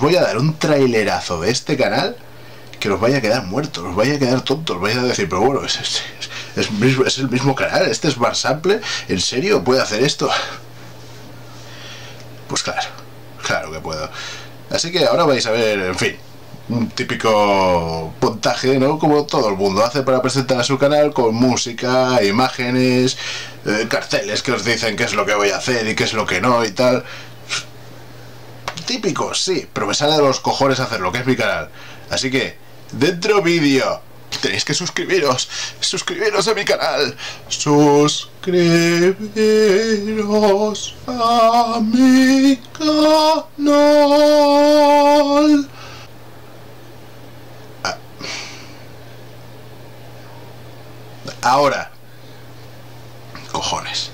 voy a dar un trailerazo de este canal que os vaya a quedar muertos, os vaya a quedar tontos, os vais a decir, pero bueno, es el mismo canal, este es Bar Sample, ¿en serio puede hacer esto? Pues claro que puedo. Así que ahora vais a ver, en fin, un típico montaje, ¿no? Como todo el mundo hace para presentar a su canal, con música, imágenes, carteles que os dicen qué es lo que voy a hacer y qué es lo que no y tal. Típico, sí, pero me sale de los cojones hacerlo, que es mi canal. Así que, dentro vídeo, tenéis que suscribiros a mi canal. Suscribiros a mi canal. Ahora, cojones.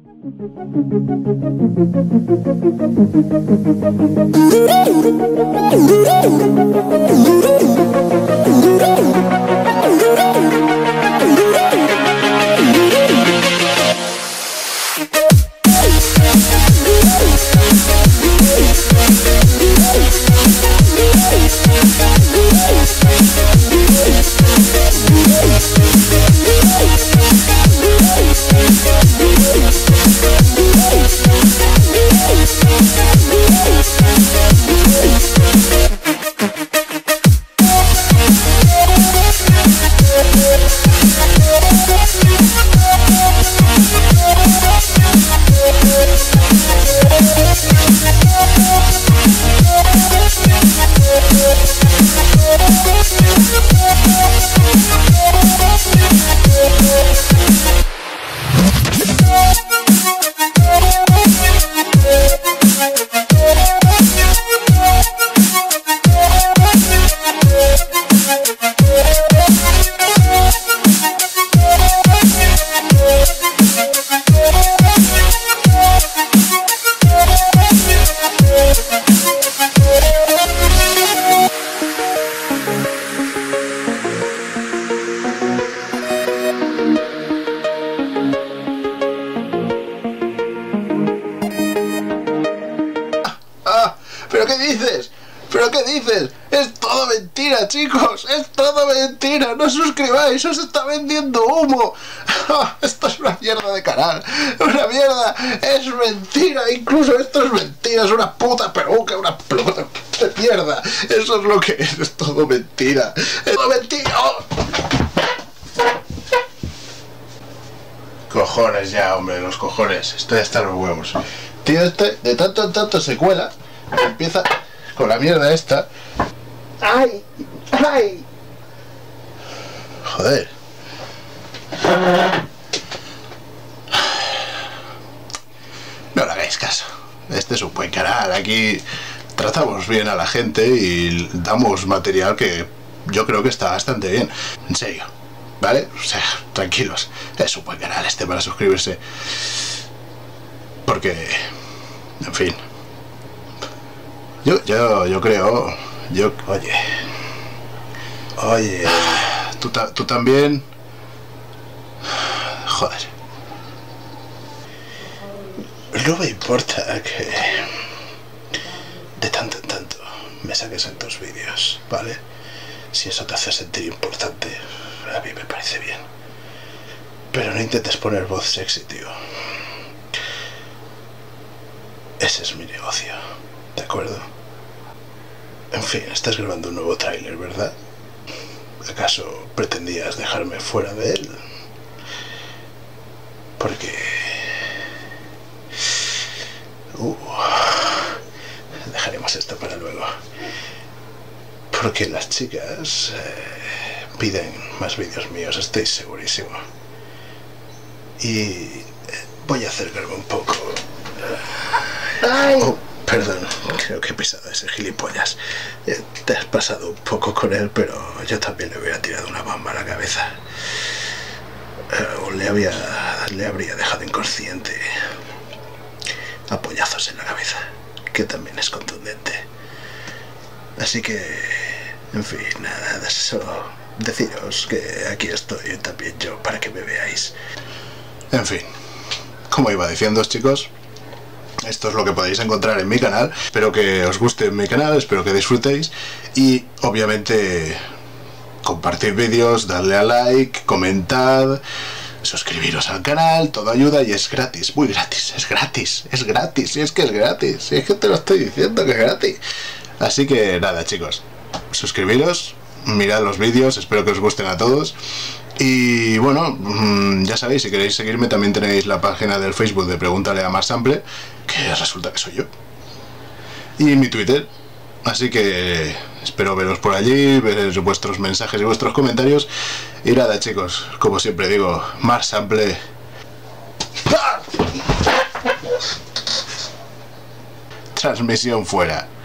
¿Pero qué dices? ¿Pero qué dices? Es todo mentira, chicos. Es todo mentira. No os suscribáis. Os está vendiendo humo. Esto es una mierda de canal. Una mierda. Es mentira. Incluso esto es mentira. Es una puta peluca. Una puta de mierda. Eso es lo que es. Es todo mentira. Es todo mentira. ¡Oh! Cojones ya, hombre. Los cojones. Estoy hasta los huevos. Tío, este de tanto en tanto se cuela. Empieza con la mierda esta. ¡Ay! ¡Ay! Joder. No le hagáis caso. Este es un buen canal. Aquí tratamos bien a la gente y damos material que yo creo que está bastante bien. En serio. ¿Vale? O sea, tranquilos. Es un buen canal este para suscribirse. Porque... En fin. Yo creo... Oye... ¿Tú también? Joder. No me importa que... de tanto en tanto me saques en tus vídeos, ¿vale? Si eso te hace sentir importante, a mí me parece bien. Pero no intentes poner voz sexy, tío. Ese es mi negocio, ¿de acuerdo? En fin, estás grabando un nuevo tráiler, ¿verdad? ¿Acaso pretendías dejarme fuera de él? Porque... dejaremos esto para luego. Porque las chicas piden más vídeos míos, estoy segurísimo. Y voy a acercarme un poco. ¡Ay! Oh, perdón, creo que he pisado a ese gilipollas. Te has pasado un poco con él, pero yo también le hubiera tirado una bomba a la cabeza. O le habría dejado inconsciente. A pollazos en la cabeza, que también es contundente. Así que, en fin, nada, solo deciros que aquí estoy también yo para que me veáis. En fin, como iba diciendo, chicos, Esto es lo que podéis encontrar en mi canal. Espero que os guste mi canal, espero que disfrutéis y obviamente compartir vídeos, darle a like, comentad, suscribiros al canal, todo ayuda y es gratis, muy gratis, es gratis, y es que es gratis, y es que te lo estoy diciendo que es gratis. Así que nada, chicos, suscribiros, mirad los vídeos, espero que os gusten a todos. Y bueno, ya sabéis, si queréis seguirme también tenéis la página del Facebook de Pregúntale a Marsample, que resulta que soy yo, y mi Twitter. Así que espero veros por allí, ver vuestros mensajes y vuestros comentarios. Y nada, chicos, como siempre digo, Marsample. Transmisión fuera.